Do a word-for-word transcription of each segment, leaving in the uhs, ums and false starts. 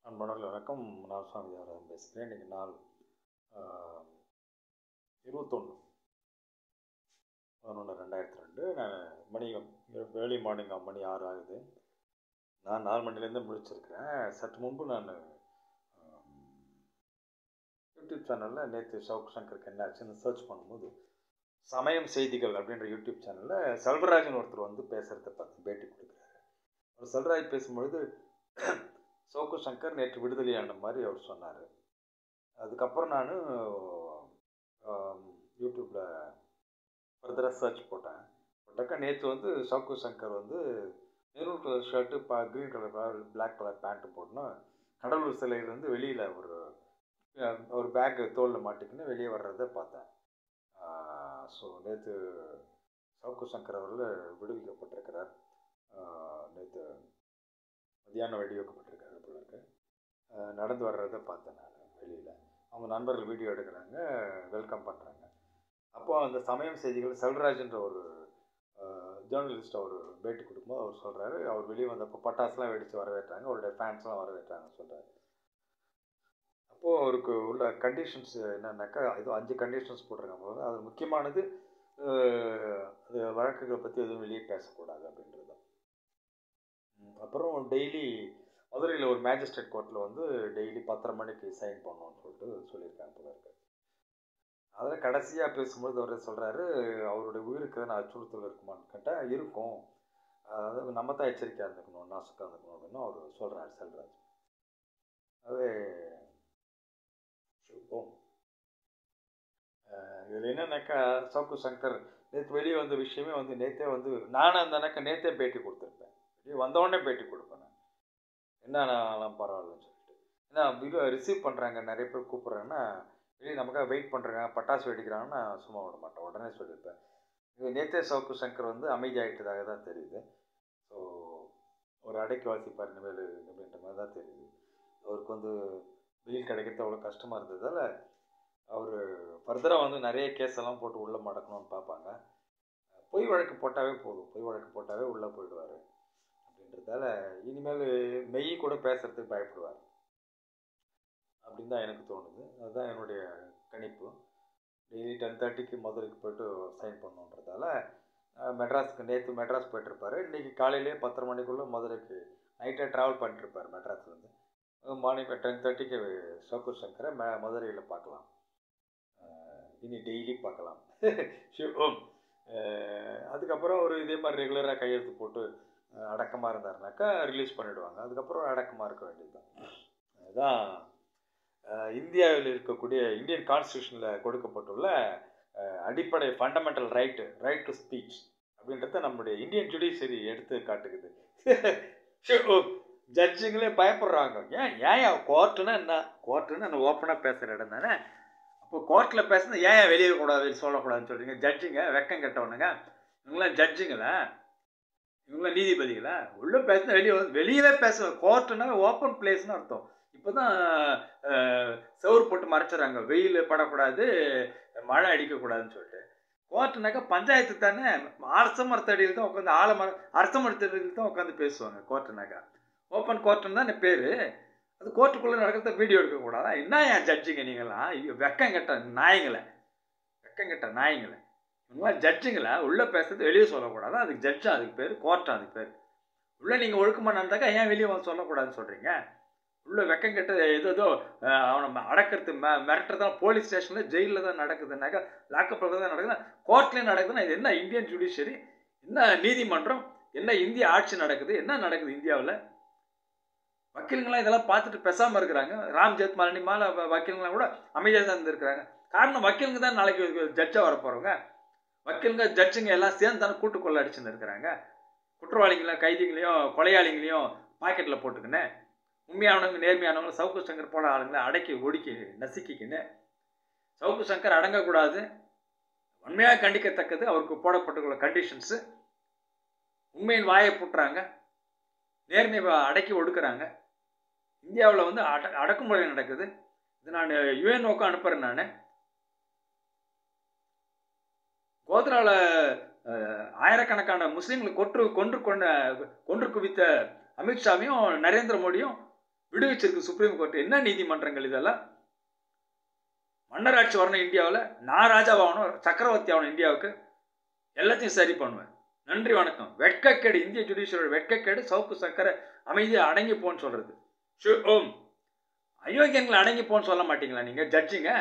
அன்பானவர்களே வணக்கம். நான் சுவாமி தேவராஜன் பேசுகிறேன். இன்றைக்கி நாள் இருபத்தொன்று பதினொன்று ரெண்டாயிரத்தி ரெண்டு நான் மணி ஏர்லி மார்னிங் மணி ஆறு ஆகுது. நான் நாலு மணிலேருந்து முடிச்சிருக்கிறேன். சற்று முன்பு நான் யூடியூப் சேனலில் நேற்று சவுக்கு சங்கருக்கு என்ன ஆச்சுன்னு சர்ச் பண்ணும்போது சமயம் செய்திகள் அப்படின்ற யூடியூப் சேனலில் செல்வராஜன் ஒருத்தர் வந்து பேசுகிறத பார்த்து பேட்டி கொடுக்குறாரு. அவர் செல்வராஜ் பேசும்பொழுது சவுக்கு சங்கர் நேற்று விடுதலையான மாதிரி அவர் சொன்னார். அதுக்கப்புறம் நான் யூடியூப்பில் ஃபர்தராக சர்ச் போட்டேன். போட்டாக்கா நேற்று வந்து சவுக்கு சங்கர் வந்து மெரூன் கலர் ஷர்ட்டு பா green colour colour black colour pant போடணும் கடலூர் சிலையிலேருந்து வெளியில் ஒரு ஒரு பேக்கு தோளில் மாட்டிக்கின்னு வெளியே வர்றதை பார்த்தேன். ஸோ நேற்று சவுக்கு சங்கர் அவர்கள் விடுவிக்கப்பட்டிருக்கிறார். நேற்று மதியானம் வெடிவைக்கப்பட்டிருக்காரு பிள்ளைக்கு நடந்து வர்றதை பார்த்தேன். நான் வெளியில் அவங்க நண்பர்கள் வீடியோ எடுக்கிறாங்க, வெல்கம் பண்ணுறாங்க. அப்போது அந்த சமயம் செய்திகள் செல்வராஜ்ன்ற ஒரு ஜேர்னலிஸ்ட் அவர் பேட்டி கொடுக்கும்போது அவர் சொல்கிறாரு, அவர் வெளியே வந்தப்போ பட்டாசுலாம் வெடித்து வரவேற்றாங்க, அவருடைய ஃபேன்ஸ்லாம் வரவேற்றாங்கன்னு சொல்கிறாரு. அப்போது அவருக்கு உள்ள கண்டிஷன்ஸ் என்னன்னாக்கா இது அஞ்சு கண்டிஷன்ஸ் போட்டிருக்காங்க போது அது முக்கியமானது அது வழக்குகளை பற்றி எதுவும் வெளியே பேசக்கூடாது அப்படின்றது தான். அப்புறம் டெய்லி மதுரையில் ஒரு மேஜிஸ்ட்ரேட் கோர்ட்டில் வந்து டெய்லி பத்தரை மணிக்கு சைன் பண்ணணும்னு சொல்லிட்டு சொல்லியிருக்காங்க போல இருக்கு. அதில் கடைசியாக பேசும்போது அவர் சொல்கிறாரு, அவருடைய உயிருக்கு நான் அச்சுறுத்தல் இருக்குமான்னு கேட்டால் இருக்கும், அதாவது நம்ம தான் எச்சரிக்கையாக இருந்துக்கணும், நாசுக்காக இருந்துக்கணும் அப்படின்னு அவர் சொல்கிறார் செல்வராஜ். அது இதில் என்னன்னாக்கா சவுக்கு சங்கர் நேற்று வெளியே வந்த விஷயமே வந்து நேற்றே வந்து நானும் அந்தனாக்கா நேற்றே பேட்டி கொடுத்துருப்பேன். வெளியே வந்தவொடனே பேட்டி கொடுப்பேன் நான், என்ன நான்லாம் பரவாயில்லன்னு சொல்லிட்டு. ஏன்னா வீடியோ ரிசீவ் பண்ணுறாங்க, நிறைய பேர் கூப்பிட்றாங்கன்னா வெளியே நமக்காக வெயிட் பண்ணுறாங்க, பட்டாசு வெடிக்கிறாங்கன்னா சும்மா விட மாட்டேன், உடனே சொல்லியிருப்பேன். இது நேற்றே சவுக்கு சங்கர் வந்து அமைதியாகிட்டதாக தான் தெரியுது. ஸோ ஒரு அடைக்கி வாசிப்பார் இனிமேல் அப்படின்ற மாதிரி தான் தெரியுது. அவருக்கு வந்து வெயில் கிடைக்கிறது அவ்வளோ கஷ்டமாக இருந்ததால் அவர் ஃபர்தராக வந்து நிறைய கேஸெல்லாம் போட்டு உள்ளே மடக்கணும்னு பார்ப்பாங்க. பொய் வழக்கு போட்டாவே போதும், பொய் வழக்கு போட்டாவே உள்ளே போயிடுவார் அப்படின்றதால இனிமேல் மெய் கூட பேசுகிறதுக்கு பயப்படுவார் அப்படின்னு தான் எனக்கு தோணுது. அதுதான் என்னுடைய கணிப்பு. டெய்லி டென் தேர்ட்டிக்கு மதுரைக்கு போய்ட்டு சைன் பண்ணணுன்றதால மெட்ராஸுக்கு நேற்று மெட்ராஸ் போய்ட்டுருப்பார். இன்றைக்கி காலையிலே பத்தரை மணிக்குள்ளே மதுரைக்கு நைட்டே ட்ராவல் பண்ணிட்டுருப்பார் மெட்ராஸ்லேருந்து. மார்னிங் டென் தேர்ட்டிக்கு சவுக்கு சங்கரை ம மதுரையில் பார்க்கலாம், இனி டெய்லி பார்க்கலாம். அதுக்கப்புறம் ஒரு இதே மாதிரி ரெகுலராக கையெழுத்து போட்டு அடக்கமாக இருந்தாருனாக்கா ரிலீஸ் பண்ணிவிடுவாங்க. அதுக்கப்புறம் அடக்கமாக இருக்க வேண்டியது தான். அதுதான் இந்தியாவில் இருக்கக்கூடிய இந்தியன் கான்ஸ்டியூஷனில் கொடுக்கப்பட்டுள்ள அடிப்படை fundamental right right to speech அப்படின்றத நம்முடைய இந்தியன் ஜுடிஷியரி எடுத்து காட்டுக்குது. ஜட்ஜுங்களே பயப்படுறாங்க. ஏன் ஏன் கோர்ட்டுன்னா என்ன, கோர்ட்டுன்னு நான் ஓப்பனாக பேசுகிற இடம் தானே. இப்போ கோர்ட்டில் பேசுனா ஏன் வெளியே கூடாது சொல்லக்கூடாதுன்னு சொல்கிறீங்க? ஜட்ஜுங்க வெக்கம் கெட்டவனுங்க இவங்களாம் ஜட்ஜுங்களா, இவங்களாம் நீதிபதிகளா? உள்ளே பேசுனா வெளியே வந்து வெளியவே பேச கோர்ட்டுனா ஓப்பன் பிளேஸ்னு அர்த்தம். இப்போ தான் செவுறு போட்டு மறைச்சிடறாங்க, வெயில் படக்கூடாது மழை அடிக்கக்கூடாதுன்னு சொல்லிட்டு. கோர்ட்டுனாக்கா பஞ்சாயத்து தானே, அரச மரத்தடியில் தான் உட்காந்து ஆலமரம் அரச மரத்தடியில் தான் உட்காந்து பேசுவாங்க. கோர்ட்டுனாக்கா ஓப்பன் கோர்ட்டுன்னு தான் என் பேர். அது கோர்ட்டுக்குள்ளே நடக்கிறத வீடியோ எடுக்கக்கூடாதா? என்ன ஏன் ஜட்ஜுங்க நீங்களாம்? ஐயோ வெக்கம் கெட்ட நாய்ங்களை, வெக்கம் கெட்ட நாய்ங்களை இவங்களாம் ஜட்ஜுங்களா? உள்ளே பேசுறது வெளியே சொல்லக்கூடாதா? அதுக்கு ஜட்ஜா அதுக்கு பேர், கோர்ட்டா அதுக்கு பேர். உள்ளே நீங்கள் ஒழுக்கமாக நடந்தாக்கா ஏன் வெளியே வந்து சொல்லக்கூடாதுன்னு சொல்கிறீங்க? உள்ளே வெக்கம் கெட்ட ஏதோ அவனை அடக்கிறது மெ மிரட்டுறதான் போலீஸ் ஸ்டேஷனில் ஜெயிலில் தான் நடக்குதுன்னாக்கா, லாக்கப்பில் தான் நடக்குதுன்னா கோர்ட்லேயும் நடக்குதுன்னா இது என்ன இந்தியன் ஜுடிஷியரி, என்ன நீதிமன்றம், என்ன இந்திய ஆட்சி நடக்குது, என்ன நடக்குது இந்தியாவில்? வக்கீலுங்களாம் இதெல்லாம் பார்த்துட்டு பேசாமல் இருக்கிறாங்க. ராம் ஜெத்மாலினி மேலே வக்கீலுங்களாம் கூட அமைதியாக தான் இருந்திருக்கிறாங்க. காரணம் வக்கீலுங்க தான் நாளைக்கு ஜட்ஜாக வர போகிறவங்க. வக்கீலுங்க ஜட்ஜுங்க எல்லாம் சேர்ந்து தானே கூட்டுக்கொள்ள அடிச்சுன்னு இருக்கிறாங்க. குற்றவாளிங்களையும் கைதிகளையும் கொலையாளிங்களையும் பாக்கெட்டில் போட்டுக்கின்னு உண்மையானவங்க நேர்மையானவங்க சவுக்கு சங்கர் போல ஆளுங்களை அடக்கி ஒடுக்கி நசுக்கிக்கின்னு சவுக்கு சங்கர் அடங்கக்கூடாது, உண்மையாக கண்டிக்கத்தக்கது. அவருக்கு போடப்பட்டுள்ள கண்டிஷன்ஸு உண்மையின் வாயை புட்டுறாங்க, நேர்மையை அடக்கி ஒடுக்குறாங்க. இந்தியாவில் வந்து அட அடக்குமுறை நடக்குது. இது நான் யுஎன்ஓக்கு அனுப்புகிறேன். நான் கோத்ராவில் ஆயிரக்கணக்கான முஸ்லீம்களை கொன்று கொன்று கொண்ட கொன்று குவித்த அமித்ஷாவையும் நரேந்திர மோடியும் விடுவிச்சிருக்கு சுப்ரீம் கோர்ட். என்ன நீதிமன்றங்கள் இதெல்லாம்? மன்னராட்சி வரணும் இந்தியாவில், நான் ராஜாவாகணும், சக்கரவர்த்தி ஆகணும் இந்தியாவுக்கு, எல்லாத்தையும் சரி பண்ணுவேன். நன்றி வணக்கம். வெட்கக்கேடு, இந்திய ஜுடிஷியரோட வெட்கக்கேடு. சவுக்கு சங்கர அமைதியை அடங்கி போன்னு சொல்றது. ஷு ஓம் அயோக்கியங்களை அடங்கி போன்னு சொல்ல மாட்டீங்களா நீங்க ஜட்ஜிங்க?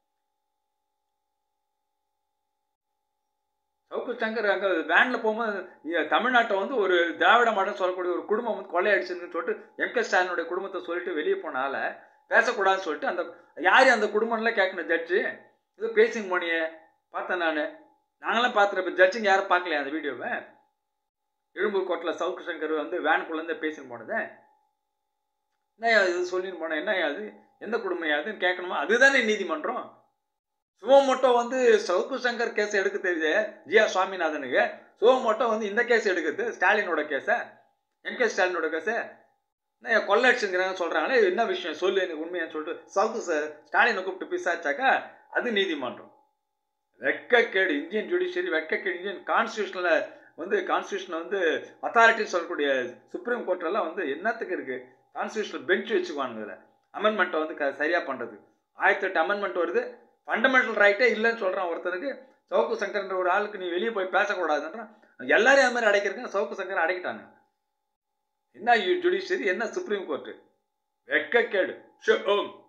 சவுக்கு சங்கர் அங்கே வேனில் போகும்போது தமிழ்நாட்டை வந்து ஒரு திராவிட மாடல் சொல்லக்கூடிய ஒரு குடும்பம் வந்து கொள்ளையடிச்சுன்னு சொல்லிட்டு எம் கே ஸ்டாலினுடைய குடும்பத்தை சொல்லிட்டு வெளியே போனால பேசக்கூடாதுன்னு சொல்லிட்டு அந்த யார் அந்த குடும்பம்லாம் கேட்கணும் ஜட்ஜு. இது பேசிங் போனியே பார்த்தேன் நான், நாங்களாம் பார்த்துருப்ப ஜட்ஜிங்க யாரும் பார்க்கலையா அந்த வீடியோவை? எழும்பூர் கோர்ட்டில் சவுக்கு சங்கர் வந்து வேனுக்குள்ளேருந்து பேசின்னு போனது என்னையா இது சொல்லின்னு போனேன், என்னையா அது, எந்த குடும்பம் யாதுன்னு கேட்கணுமா? அதுதானே நீதிமன்றம். சுவமோட்டோ வந்து சவுக்கு சங்கர் கேஸ் எடுக்க தெரியுது ஜி ஆர் சுவாமிநாதனுக்கு, சுவமோட்டோ வந்து இந்த கேஸ் எடுக்குது ஸ்டாலினோட கேஸை, எம் கே ஸ்டாலினோட கேஸை. என்ன கொள்ளடிச்சுங்கிறாங்க சொல்கிறாங்களே, என்ன விஷயம் சொல்லு எனக்கு உண்மையான்னு சொல்லிட்டு சவுக்கு ஸ்டாலினை கூப்பிட்டு விசாரிச்சாக்கா அது நீதிமன்றம். வெட்கக்கேடு இந்தியன் ஜுடிஷியரி, வெட்கக்கேடு இந்தியன் கான்ஸ்டியூஷனில் வந்து கான்ஸ்டியூஷனை வந்து அத்தாரிட்டி சொல்லக்கூடிய சுப்ரீம் கோர்ட்டெல்லாம் வந்து என்னத்துக்கு இருக்குது? கான்ஸ்டியூஷனல் பெஞ்ச் வச்சுக்குவானுங்க இதில் அமெண்ட்மெண்ட்டை வந்து க சரியாக பண்ணுறது. ஆயிரத்தி எட்டு அமெண்ட்மெண்ட் வருது, ஃபண்டமெண்டல் ரைட்டே இல்லைன்னு சொல்கிறான் ஒருத்தனுக்கு. சவுக்கு சங்கர்ன்ற ஒரு ஆளுக்கு நீ வெளியே போய் பேசக்கூடாதுன்றான். எல்லாரையும் அது மாதிரி அடைக்கிறதுக்கு சவுக்கு சங்கர் அடைக்கிட்டாங்க. என்ன ஜுடிஷியரி, என்ன சுப்ரீம் கோர்ட்டு? வெட்கக்கேடு. ஷோ ஓம்